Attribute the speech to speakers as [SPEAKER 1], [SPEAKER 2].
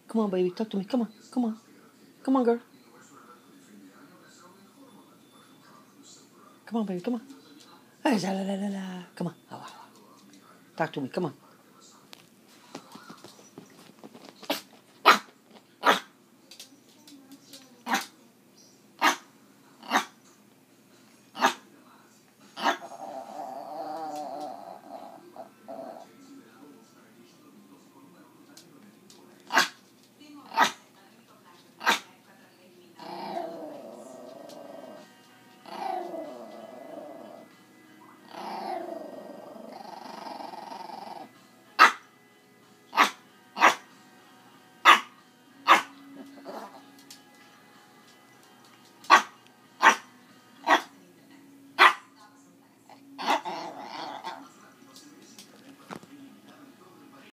[SPEAKER 1] Come on, baby. Talk to me. Come on. Come on. Come on, girl. Come on, baby. Come on. Ay, la, la, la, la. Come on. Talk to me. Come on.